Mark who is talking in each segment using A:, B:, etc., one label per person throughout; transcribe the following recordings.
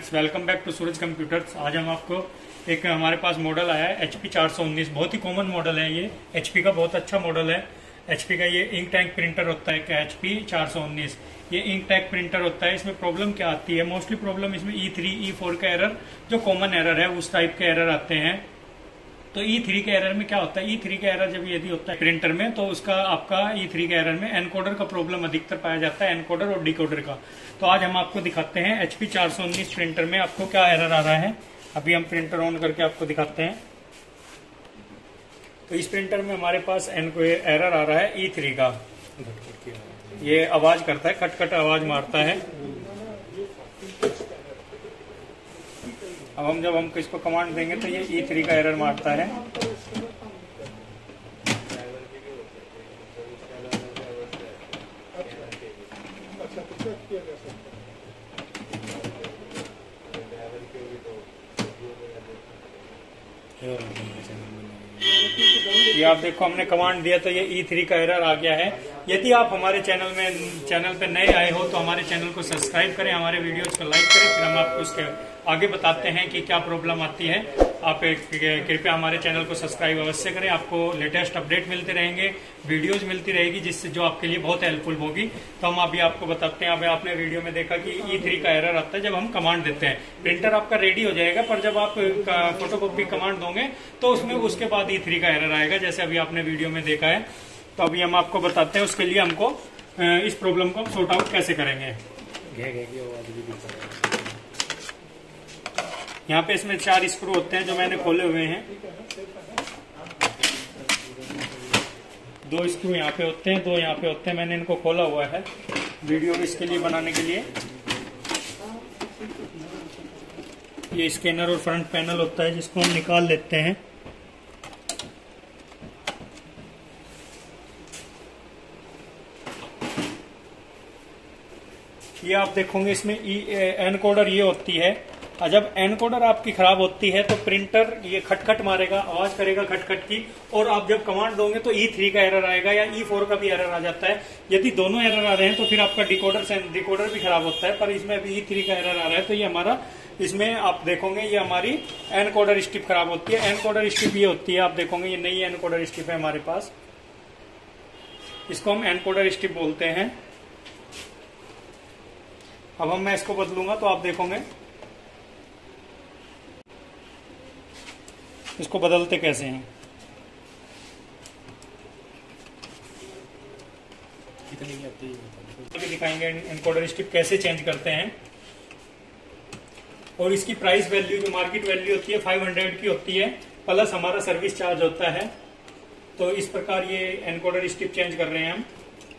A: Friends, welcome back to Suraj computers. आज हम आपको एक हमारे पास मॉडल आया है HP 419। बहुत ही कॉमन मॉडल है ये, HP का बहुत अच्छा मॉडल है। HP का ये इंक टैंक प्रिंटर होता है क्या, HP 419। ये इंक टैंक प्रिंटर होता है। इसमें प्रॉब्लम क्या आती है, मोस्टली प्रॉब्लम इसमें E3 E4 का एरर, जो कॉमन एरर है उस टाइप के एरर आते हैं। तो E3 के एरर में क्या होता है, E3 का एरर जब यदि होता है प्रिंटर में, तो उसका आपका E3 के एरर में एनकोडर का प्रॉब्लम अधिकतर पाया जाता है, एनकोडर और डिकोडर का। तो आज हम आपको दिखाते हैं HP 419 प्रिंटर में आपको क्या एरर आ रहा है। अभी हम प्रिंटर ऑन करके आपको दिखाते हैं। तो इस प्रिंटर में हमारे पास एरर आ रहा है E3 का। ये आवाज करता है, कट कट आवाज मारता है। अब जब हम इसको कमांड देंगे तो ये E3 का एरर मारता है। ये आप देखो, हमने कमांड दिया तो ये E3 का एरर आ गया है। यदि आप हमारे चैनल पे नए आए हो तो हमारे चैनल को सब्सक्राइब करें, हमारे वीडियोज को लाइक करें, फिर हम आपको उसके आगे बताते हैं कि क्या प्रॉब्लम आती है। आप कृपया हमारे चैनल को सब्सक्राइब अवश्य करें। आपको लेटेस्ट अपडेट मिलते रहेंगे, वीडियोज मिलती रहेगी, जिससे जो आपके लिए बहुत हेल्पफुल होगी। तो हम अभी आपको बताते हैं। अभी आपने वीडियो में देखा कि E3 का एरर आता है जब हम कमांड देते हैं। प्रिंटर आपका रेडी हो जाएगा, पर जब आप फोटोकॉपी कमांड दोगे तो उसमें उसके बाद E3 का एरर आएगा, जैसे अभी आपने वीडियो में देखा है। तो अभी हम आपको बताते हैं उसके लिए हमको इस प्रॉब्लम को हम सॉर्ट आउट कैसे करेंगे। यहाँ पे इसमें 4 स्क्रू होते हैं जो मैंने खोले हुए हैं। 2 स्क्रू यहाँ पे होते हैं, 2 यहाँ पे होते हैं। मैंने इनको खोला हुआ है वीडियो इसके लिए बनाने के लिए। ये स्कैनर और फ्रंट पैनल होता है जिसको हम निकाल लेते हैं। ये आप देखोगे इसमें एनकोडर ये होती है। और जब एनकोडर आपकी खराब होती है तो प्रिंटर ये खटखट मारेगा, आवाज करेगा खटखट की। और आप जब कमांड दोगे तो E3 का एरर आएगा या E4 का भी एरर आ जाता है। यदि दोनों एरर आ रहे हैं तो फिर आपका डिकोडर भी खराब होता है। पर इसमें अभी E3 का एरर आ रहा है तो ये हमारा, इसमें आप देखोगे ये हमारी एनकोडर स्ट्रिप खराब होती है। एनकोडर स्ट्रिप ये होती है, आप देखोगे ये नई एनकोडर स्ट्रिप है हमारे पास। इसको हम एनकोडर स्ट्रिप बोलते हैं। अब मैं इसको बदलूंगा तो आप देखोगे इसको बदलते कैसे हैं। दिखाएंगे एनकोडर स्ट्रिप कैसे चेंज करते हैं। और इसकी प्राइस वैल्यू जो मार्केट वैल्यू होती है 500 की होती है, प्लस हमारा सर्विस चार्ज होता है। तो इस प्रकार ये एनकोडर स्ट्रिप चेंज कर रहे हैं हम।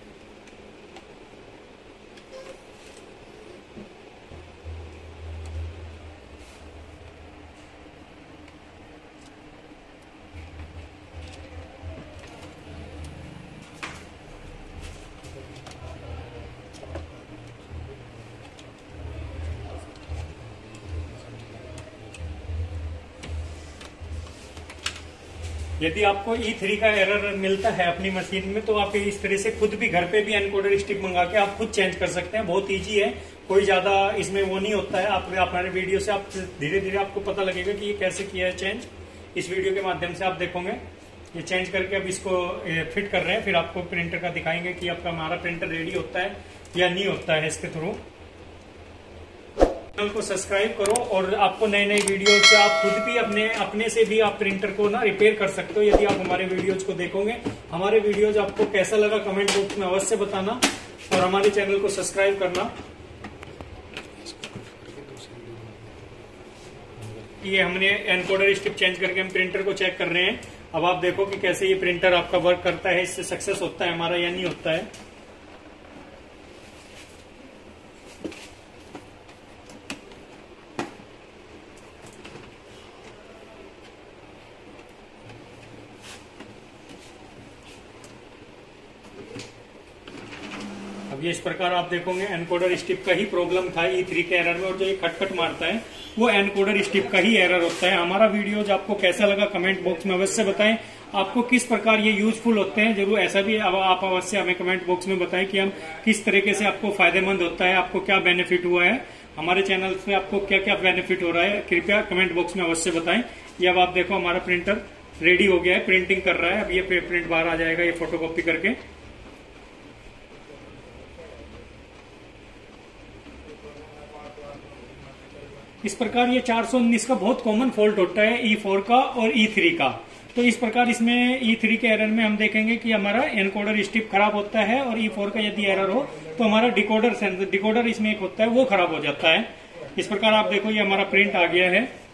A: यदि आपको E3 का एरर मिलता है अपनी मशीन में तो आप इस तरह से खुद भी घर पे भी एनकोडर स्ट्रिप मंगा के आप खुद चेंज कर सकते हैं। बहुत इजी है, कोई ज्यादा इसमें वो नहीं होता है। आप हमारे वीडियो से आप धीरे धीरे आपको पता लगेगा कि ये कैसे किया है चेंज। इस वीडियो के माध्यम से आप देखोगे ये चेंज करके अब इसको फिट कर रहे हैं। फिर आपको प्रिंटर का दिखाएंगे कि आपका हमारा प्रिंटर रेडी होता है या नहीं होता है इसके थ्रू। चैनल को सब्सक्राइब करो और आपको नए नए वीडियो से आप खुद भी अपने से भी आप प्रिंटर को ना रिपेयर कर सकते हो। यदि आप हमारे वीडियोज को देखोगे, हमारे वीडियोज आपको कैसा लगा कमेंट बॉक्स में अवश्य बताना और हमारे चैनल को सब्सक्राइब करना। ये हमने एनकोडर स्ट्रिप चेंज करके हम प्रिंटर को चेक कर रहे हैं। अब आप देखो कि कैसे ये प्रिंटर आपका वर्क करता है, इससे सक्सेस होता है हमारा या नहीं होता है। अब ये इस प्रकार आप देखोगे एनकोडर स्ट्रिप का ही प्रॉब्लम था E3 के एरर में, और जो ये खटखट मारता है वो एनकोडर स्ट्रिप का ही एरर होता है। हमारा वीडियोज आपको कैसा लगा कमेंट बॉक्स में अवश्य बताएं। आपको किस प्रकार ये यूजफुल होते हैं जरूर ऐसा भी आप अवश्य हमें कमेंट बॉक्स में बताएं कि हम किस तरीके से आपको फायदेमंद होता है, आपको क्या बेनिफिट हुआ है। हमारे चैनल से आपको क्या क्या बेनिफिट हो रहा है कृपया कमेंट बॉक्स में अवश्य बताएं। ये अब आप देखो हमारा प्रिंटर रेडी हो गया है, प्रिंटिंग कर रहा है। अब ये प्रिंट बाहर आ जाएगा ये फोटोकॉपी करके। इस प्रकार ये 419 का बहुत कॉमन फॉल्ट होता है E4 का और E3 का। तो इस प्रकार इसमें E3 के एरर में हम देखेंगे कि हमारा एनकोडर स्टिप खराब होता है, और E4 का यदि एरर हो तो हमारा डिकोडर इसमें एक होता है वो खराब हो जाता है। इस प्रकार आप देखो ये हमारा प्रिंट आ गया है।